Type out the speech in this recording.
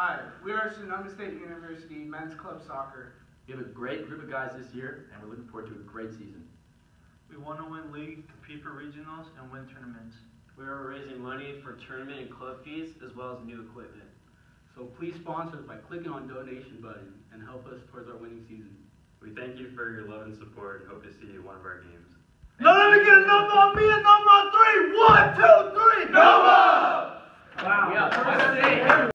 Hi, we are Sonoma State University Men's Club Soccer. We have a great group of guys this year, and we're looking forward to a great season. We want to win league, compete for regionals, and win tournaments. We are raising money for tournament and club fees, as well as new equipment. So please sponsor us by clicking on the donation button and help us towards our winning season. We thank you for your love and support and hope to see you at one of our games. Now let me get a number on me and number on 3. 1, 2, 3. Nova! Wow. Yeah.